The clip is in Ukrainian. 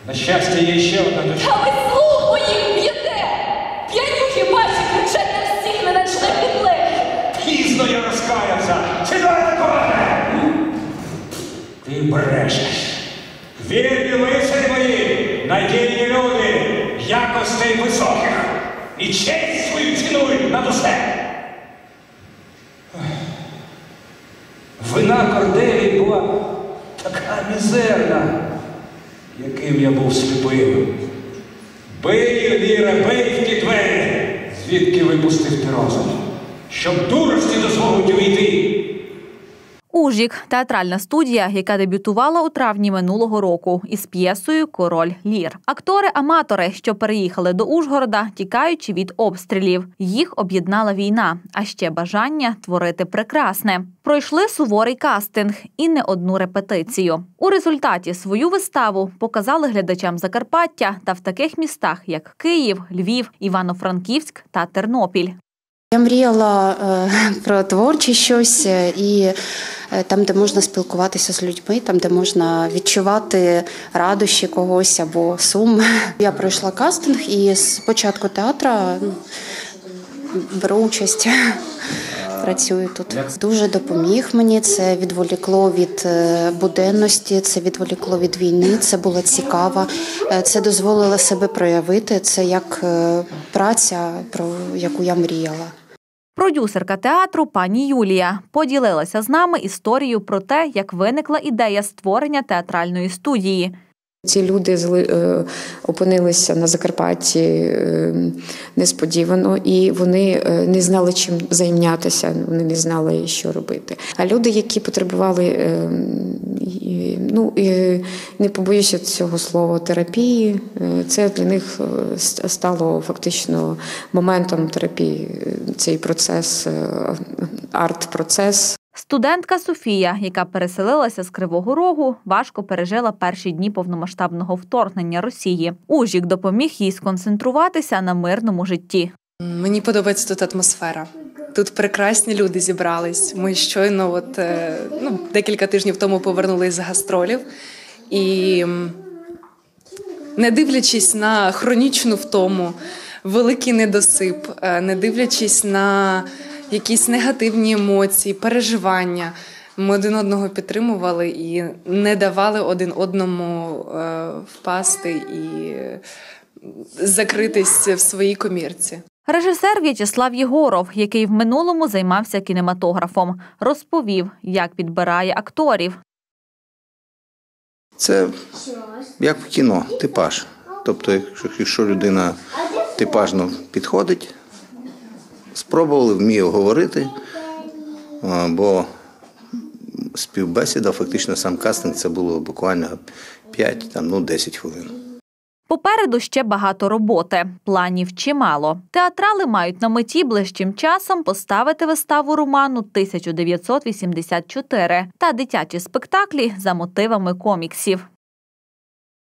На щастя, є ще одна дочка. Та ви слух моїх б'єте! П'янюхи ваші кричать на всіх, не начне підлеглих! Пізно я розкаявся! Сідай на коне! Ти брешеш! Вірні лицарі мої, надійні люди, якостей високих, і честь свою цінують над усе! Вина Корделії була така мізерна, яким я був сліпим. Бий, Ліре, бий в ті двері, звідки випустив ти розум, щоб дурості дозволить увійти. «Ужік» – театральна студія, яка дебютувала у травні минулого року із п'єсою «Король Лір». Актори-аматори, що переїхали до Ужгорода, тікаючи від обстрілів. Їх об'єднала війна, а ще бажання творити прекрасне. Пройшли суворий кастинг і не одну репетицію. У результаті свою виставу показали глядачам Закарпаття та в таких містах, як Київ, Львів, Івано-Франківськ та Тернопіль. Я мріяла про творче щось і там, де можна спілкуватися з людьми, там, де можна відчувати радощі когось або сум. Я пройшла кастинг і з початку театру беру участь, працюю тут. Дуже допоміг мені, це відволікло від буденності, це відволікло від війни, це було цікаво, це дозволило себе проявити, це як праця, про яку я мріяла. Продюсерка театру пані Юлія поділилася з нами історією про те, як виникла ідея створення театральної студії. Ці люди опинилися на Закарпатті несподівано, і вони не знали, чим зайнятися, вони не знали, що робити. А люди, які потребували, не побоюся цього слова, терапії, це для них стало фактично моментом терапії, цей процес, арт-процес. Студентка Софія, яка переселилася з Кривого Рогу, важко пережила перші дні повномасштабного вторгнення Росії. Ужік допоміг їй сконцентруватися на мирному житті. Мені подобається тут атмосфера. Тут прекрасні люди зібрались. Ми щойно декілька тижнів тому повернулись з гастролів. І не дивлячись на хронічну втому, великий недосип, не дивлячись на якісь негативні емоції, переживання, ми один одного підтримували і не давали один одному впасти і закритись в своїй комірці. Режисер В'ячеслав Єгоров, який в минулому займався кінематографом, розповів, як підбирає акторів. Це як в кіно, типаж. Тобто, якщо людина типажно підходить, спробували, вміє говорити, бо співбесіда, фактично сам кастинг, це було буквально 5-10 хвилин. Попереду ще багато роботи, планів чимало. Театрали мають на меті ближчим часом поставити виставу роману «1984» та дитячі спектаклі за мотивами коміксів.